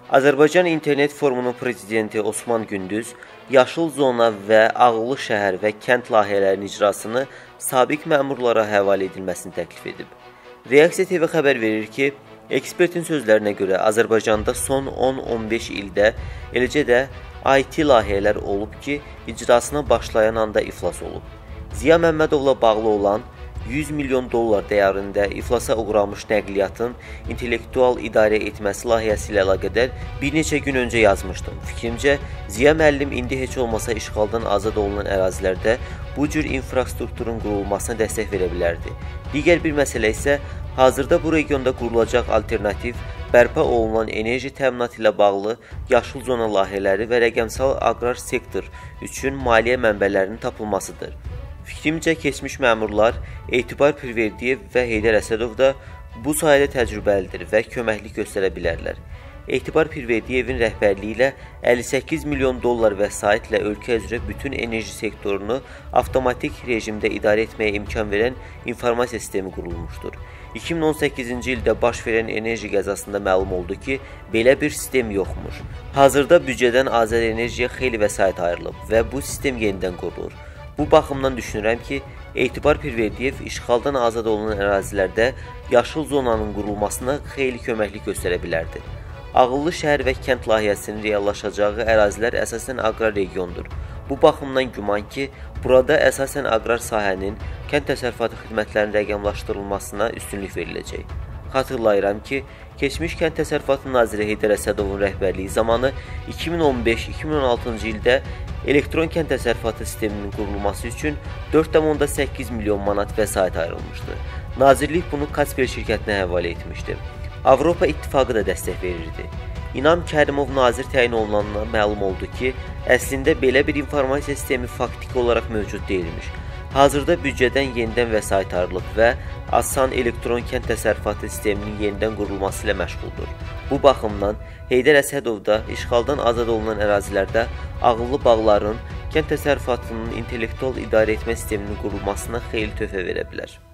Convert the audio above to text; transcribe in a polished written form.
Azərbaycan İnternet Forumunun prezidenti Osman Gündüz, yaşıl zona və ağıllı şəhər və kənd layihələrinin icrasını sabiq məmurlara həvalə edilməsini təklif edib. Reaksiya TV xəbər verir ki, ekspertin sözlərinə görə Azərbaycanda son 10-15 ildə, eləcə də IT layihələr olub ki, icrasına başlayan anda iflas olub. Ziya Məmmədovla bağlı olan 100 milyon dollar dəyərində iflasa uğramış nəqliyyatın intellektual idarə etməsi layihəsi ilə əlaqədar bir neçə gün öncə yazmışdım. Fikrimcə, Ziya müəllim indi heç olmasa işğaldan azad olunan ərazilərdə bu cür infrastrukturun qurulmasına dəstək verə bilərdi. Digər bir məsələ isə hazırda bu regionda qurulacaq alternativ, bərpa olunan enerji təminatı ilə bağlı yaşıl zona layihələri və rəqəmsal aqrar sektor üçün maliyyə mənbələrinin tapılmasıdır. Fikrimcə, keçmiş məmurlar Etibar Pirverdiyev və Heydər Əsədov da bu sayədə təcrübəlidir və köməklik göstərə bilərlər. Etibar Pirverdiyevin rəhbərliyi ilə 58 milyon dollar vəsaitlə ölkə üzrə bütün enerji sektorunu avtomatik rejimdə idarə etməyə imkan verən informasiya sistemi qurulmuşdur. 2018-ci ildə baş verən enerji qəzasında məlum oldu ki, belə bir sistem yoxmuş. Hazırda büdcədən Azər Enerjiyə xeyli vəsait ayrılıb və bu sistem yenidən qurulur. Bu baxımdan düşünürəm ki, Etibar Pirverdiyev işğaldan azad olunan ərazilərdə yaşıl zonanın qurulmasına xeyli köməklik göstərə bilərdi. Ağıllı şəhər və kənd layihəsinin reallaşacağı ərazilər əsasən aqrar regiondur. Bu baxımdan güman ki, burada əsasən aqrar sahənin, kənd təsərrüfatı xidmətlərinin rəqəmlaşdırılmasına üstünlük veriləcək. Xatırlayıram ki, keçmiş Kənd Təsərrüfatı Naziri Heydər Əsədovun rəhbərliyi zamanı 2015-2016-cı ildə elektron kənd təsərrüfatı sisteminin qurulması üçün 4,8 milyon manat vəsait ayrılmışdı. Nazirlik bunu Kasper şirkətinə həvalə etmişdi. Avropa İttifaqı da dəstək verirdi. İnam Kərimov nazir təyin olunandan məlum oldu ki, əslində belə bir informasiya sistemi faktiki olaraq mövcud deyilmiş. Hazırda büdcədən yenidən vəsait ayrılıb və Asan elektron kənd təsərrüfatı sisteminin yenidən qurulması ilə məşğuldur. Bu baxımdan Heydər Əsədov da işğaldan azad olunan ərazilərdə ağıllı bağların, kənd təsərrüfatının intellektual idarə etmə sisteminin qurulmasına xeyli töhfə verə bilər.